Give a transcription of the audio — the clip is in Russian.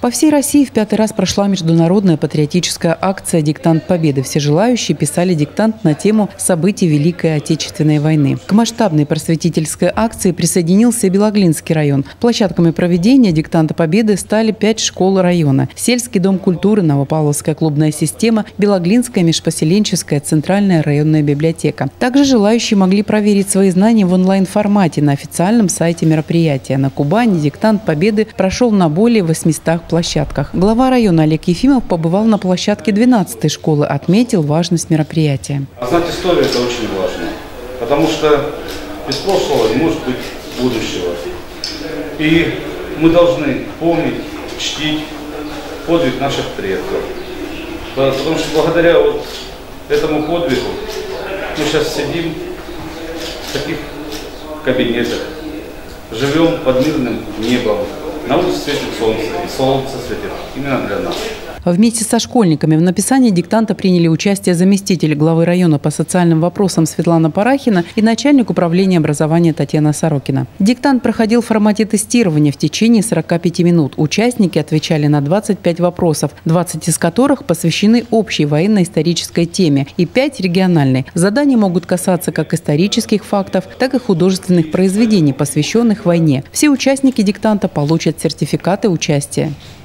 По всей России в 5-й раз прошла международная патриотическая акция «Диктант Победы». Все желающие писали диктант на тему событий Великой Отечественной войны. К масштабной просветительской акции присоединился и Белоглинский район. Площадками проведения «Диктанта Победы» стали 5 школ района: Сельский дом культуры, Новопавловская клубная система, Белоглинская межпоселенческая центральная районная библиотека. Также желающие могли проверить свои знания в онлайн-формате на официальном сайте мероприятия. На Кубани «Диктант Победы» прошел на более 800 площадках. Глава района Олег Ефимов побывал на площадке 12-й школы, отметил важность мероприятия. Знать историю – это очень важно, потому что без прошлого не может быть будущего. И мы должны помнить, чтить подвиг наших предков. Потому что благодаря вот этому подвигу мы сейчас сидим в таких кабинетах, живем под мирным небом. На улице светит солнце, и солнце светит именно для нас. Вместе со школьниками в написании диктанта приняли участие заместитель главы района по социальным вопросам Светлана Парахина и начальник управления образования Татьяна Сорокина. Диктант проходил в формате тестирования в течение 45 минут. Участники отвечали на 25 вопросов, 20 из которых посвящены общей военно-исторической теме и 5 – региональной. Задания могут касаться как исторических фактов, так и художественных произведений, посвященных войне. Все участники диктанта получат сертификаты участия.